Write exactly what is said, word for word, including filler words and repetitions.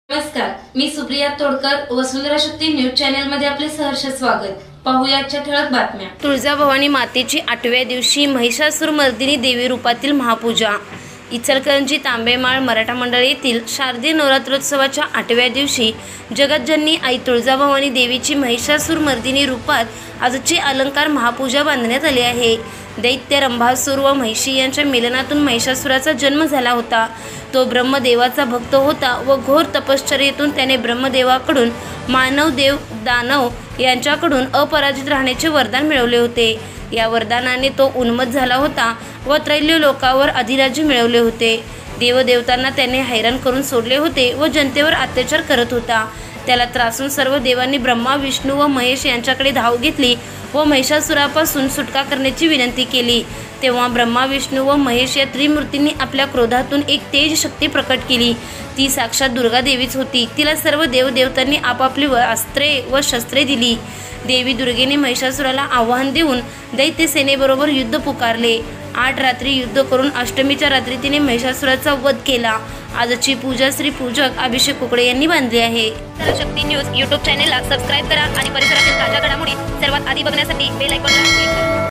नमस्कार, मी Supriya Todkar, Vasundhara Shakti news channel मध्ये आपले सहर्ष स्वागत। पाहूया आजच्या ठळक बातम्या। तुळजाभवानी मातेची आठव्या दिवशी महिषासुरमर्दिनी देवी रूपातील महापूजा। इचलकरंजी तांबेमाळ मराठा मंडळ येथील शारदीय नवरात्रोत्सवाच्या आठव्या दिवशी जगतजननी आई तुळजाभवानी देवीची महिषासुरमर्दिनी रूपात आजची अलंकार महापूजा बांधण्यात आली आहे। दैत्य रंभासुर व महिषी यांच्या मिलनातून महिषासुराचा जन्म झाला होता। तो ब्रह्मदेवाचा भक्त होता व घोर तपश्चर्येतून त्याने ब्रह्मदेवाकडून मानव देव दानव यांच्याकडून अपराजित राहण्याचे वरदान मिळवले होते। या वरदानाने तो उन्मत्त झाला होता व त्रैल्य लोकावर अधिराज्य मिळवले होते। देवदेवतांना त्याने हैराण करून सोडले होते व जनतेवर अत्याचार करत होता। त्याला त्रासून सर्व देवांनी ब्रह्मा विष्णू व महेश यांच्याकडे धाव घेतली व महिषासुरापासून सुटका करण्याची विनंती केली। तेव्हा ब्रह्मा विष्णू व महेश या त्रिमूर्तींनी आपल्या क्रोधातून एक तेज शक्ती प्रकट केली। ती साक्षात दुर्गा देवीच होती। तिला सर्व देवदेवतांनी आपापली अस्त्रे व शस्त्रे दिली। देवी दुर्गेने महिषासुराला आव्हान देऊन दैत्य सेनेबरोबर युद्ध पुकारले। आठ रात्री युद्ध करून अष्टमीच्या रात्री तिने महिषासुराचा वध केला। आजची पूजा श्री पूजक अभिषेक कुकडे यांनी बांधली आहे। शक्ती न्यूज यूट्यूब चॅनेलला सबस्क्राइब करा आणि परिसरातील ताज्या घडामोडी सर्वात आधी बघण्यासाठी बेल आयकॉनला क्लिक करा।